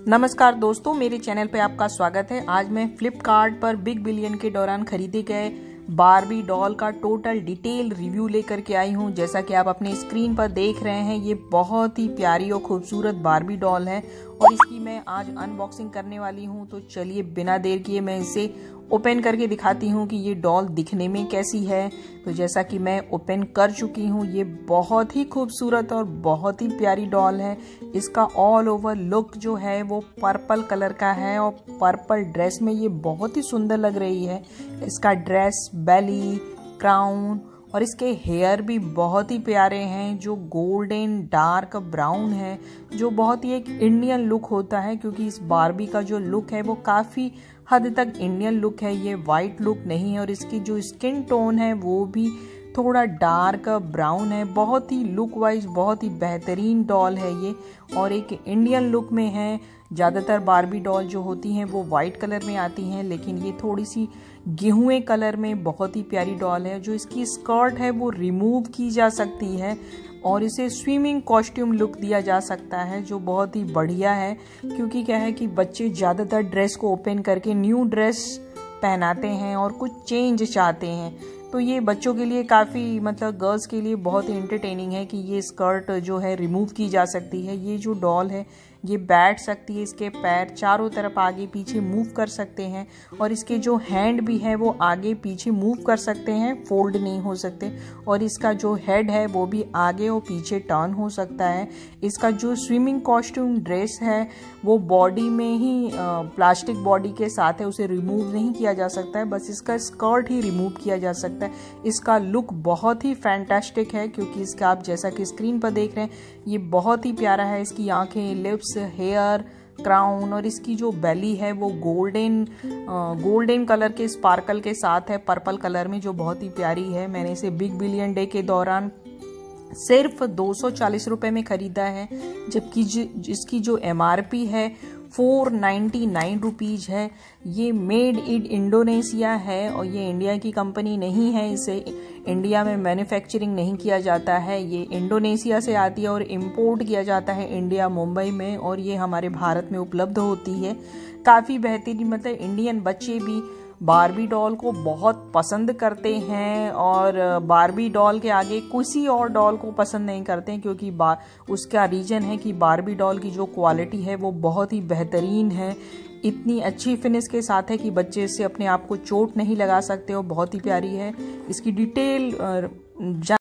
नमस्कार दोस्तों, मेरे चैनल पे आपका स्वागत है। आज मैं फ्लिपकार्ट पर बिग बिलियन के दौरान खरीदे गए बारबी डॉल का टोटल डिटेल रिव्यू लेकर के आई हूँ। जैसा कि आप अपने स्क्रीन पर देख रहे हैं, ये बहुत ही प्यारी और खूबसूरत बारबी डॉल है और इसकी मैं आज अनबॉक्सिंग करने वाली हूँ। तो चलिए बिना देर किए मैं इसे ओपन करके दिखाती हूँ कि ये डॉल दिखने में कैसी है। तो जैसा कि मैं ओपन कर चुकी हूँ, ये बहुत ही खूबसूरत और बहुत ही प्यारी डॉल है। इसका ऑल ओवर लुक जो है वो पर्पल कलर का है और पर्पल ड्रेस में ये बहुत ही सुंदर लग रही है। इसका ड्रेस, बेली, क्राउन और इसके हेयर भी बहुत ही प्यारे हैं, जो गोल्डन डार्क ब्राउन है, जो बहुत ही एक इंडियन लुक होता है। क्योंकि इस बारबी का जो लुक है वो काफ़ी हद तक इंडियन लुक है, ये वाइट लुक नहीं है। और इसकी जो स्किन टोन है वो भी थोड़ा डार्क ब्राउन है। बहुत ही लुक वाइज बहुत ही बेहतरीन डॉल है ये और एक इंडियन लुक में है। ज़्यादातर बारबी डॉल जो होती हैं वो वाइट कलर में आती हैं, लेकिन ये थोड़ी सी गेहुए कलर में बहुत ही प्यारी डॉल है। जो इसकी स्कर्ट है वो रिमूव की जा सकती है और इसे स्विमिंग कॉस्ट्यूम लुक दिया जा सकता है, जो बहुत ही बढ़िया है। क्योंकि क्या है कि बच्चे ज़्यादातर ड्रेस को ओपन करके न्यू ड्रेस पहनाते हैं और कुछ चेंज चाहते हैं। तो ये बच्चों के लिए काफ़ी गर्ल्स के लिए बहुत ही एंटरटेनिंग है कि ये स्कर्ट जो है रिमूव की जा सकती है। ये जो डॉल है ये बैठ सकती है, इसके पैर चारों तरफ आगे पीछे मूव कर सकते हैं और इसके जो हैंड भी है वो आगे पीछे मूव कर सकते हैं, फोल्ड नहीं हो सकते। और इसका जो हेड है वो भी आगे और पीछे टर्न हो सकता है। इसका जो स्विमिंग कॉस्ट्यूम ड्रेस है वो बॉडी में ही प्लास्टिक बॉडी के साथ है, उसे रिमूव नहीं किया जा सकता है, बस इसका स्कर्ट ही रिमूव किया जा सकता है। इसका लुक बहुत ही फैंटास्टिक है क्योंकि इसका आप जैसा कि स्क्रीन पर देख रहे हैं ये बहुत ही प्यारा है। इसकी आंखें, लिप्स, हेयर, क्राउन और इसकी जो बेली है वो गोल्डन कलर के स्पार्कल के साथ है, पर्पल कलर में, जो बहुत ही प्यारी है। मैंने इसे बिग बिलियन डे के दौरान सिर्फ 240 रुपये में खरीदा है, जबकि जिसकी जो MRP है 499 रुपीज़ है। ये मेड इन इंडोनेशिया है और ये इंडिया की कंपनी नहीं है, इसे इंडिया में मैन्युफैक्चरिंग नहीं किया जाता है। ये इंडोनेशिया से आती है और इम्पोर्ट किया जाता है इंडिया, मुंबई में, और ये हमारे भारत में उपलब्ध होती है। काफ़ी बेहतरीन, इंडियन बच्चे भी बारबी डॉल को बहुत पसंद करते हैं और बारबी डॉल के आगे किसी और डॉल को पसंद नहीं करते हैं, क्योंकि उसका रीज़न है कि बारबी डॉल की जो क्वालिटी है वो बहुत ही बेहतरीन है। इतनी अच्छी फिनिश के साथ है कि बच्चे इससे अपने आप को चोट नहीं लगा सकते और बहुत ही प्यारी है। इसकी डिटेल